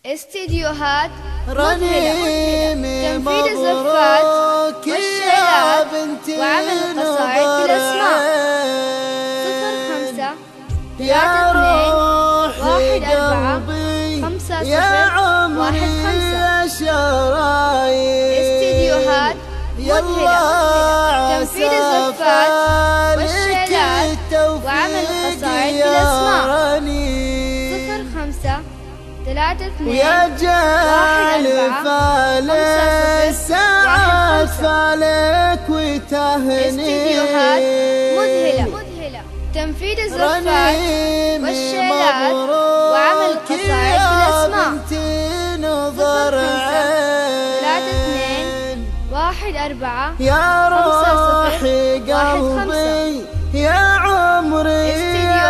استديوهات رنيم تنفيذ الزفات والشيلات وعمل القصائد بالأسماء 05 32 14 50 15 استديوهات مذهلة تنفيذ الزفات والشيلات وعمل القصائد بالأسماء 05 32 ويا جال فالساعات فالك وتهني استديوهات مذهلة تنفيذ الزفات والشيلات وعمل القصائد بالأسماء 32 14 يا روحي قلبي يا عمري يا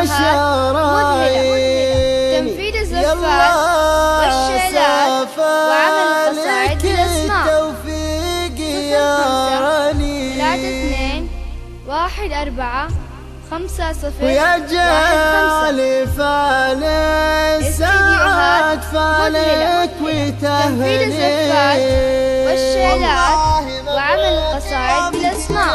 شرايين تنفيذ الزفات والشيلات وعمل القصائد بالأسماء التوفيق يا رنين 32 14 50 ويا جالي فالساعات فالك وتهني تنفيذ الزفات والشيلات وعمل القصائد بالأسماء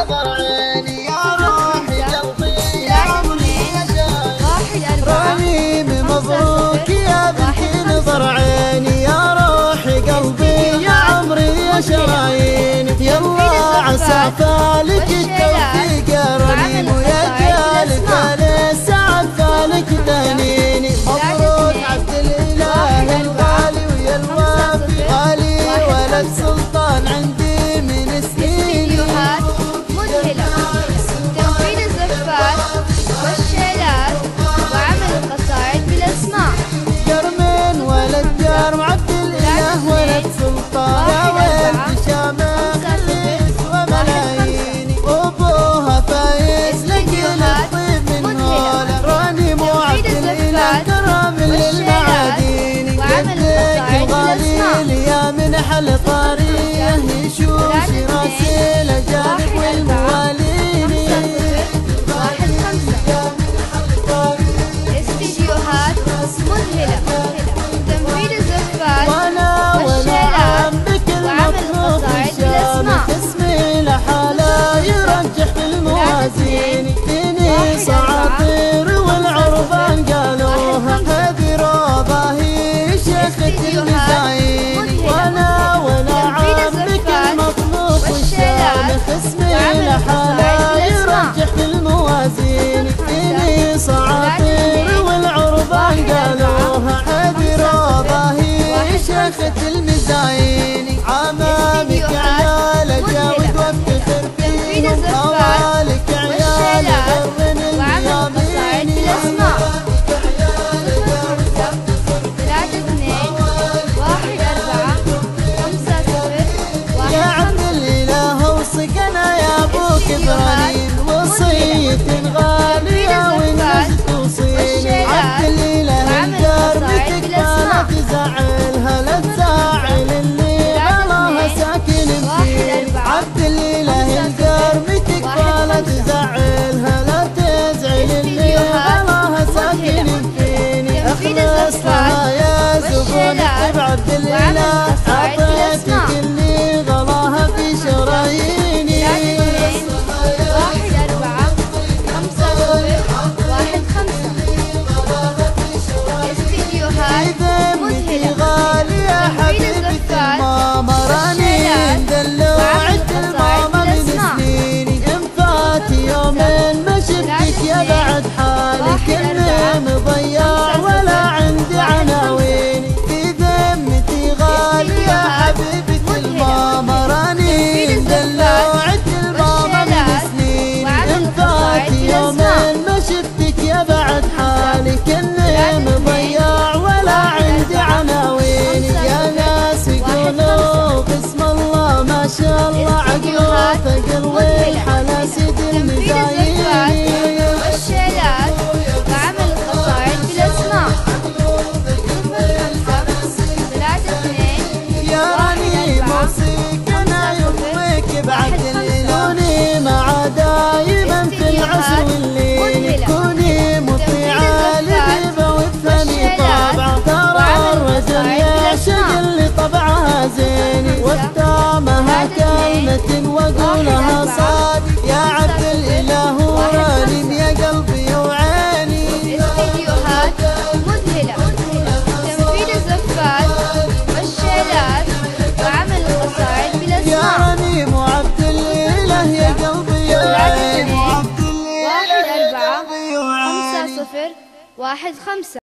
32 رنيم مبروك يا بنتي نظر عيني يا روحي قلبي يا عمري يا شرايين يلا عسى فالك التوفيق يا رنيم ويا جالي فالساعات فالك تهنيني مبروك عبد الاله الغالي ويا الوافي غالي ولد سلطان عندي من سنين استديوهات مذهلة تنفيذ الزفات والشيلات وعمل القصائد بالأسماء جرمين ولد جرم عبد الاله ولد سلطان يا ولد شامخ وملايين ابوها فايز لقيل الطيب من هوله راني مو عبد الاله كرم للمعادين قدك الغالي يا من حل طاريه يشوش راسي الاجانب والموالين استديوهات مذهلة تنفيذ الزفات وانا والشيلات بكل وعمل مطلوب القصائد شامخ بالأسماء اسمي لحاله يرجح في الموازين فيني صعاطير والعربان قالوها هذه روضه هي شيخة المزاين وانا عم بكل مطلوب شامخ اسمي لحاله يرجح في الموازين فيني صعاطير والعربان قالوها هذه روضه هي شيخة المزاين عمامك عيال اجاود وافتخر فيهم خوالك عيال غرن اليامين 32 14 50 يا عبد الاله وصقنا يا ابوك ابراهيم وصية غالية ونجد توصيني عبد الاله الجار بتكفى لا تزعلها لا تزعل اللي 15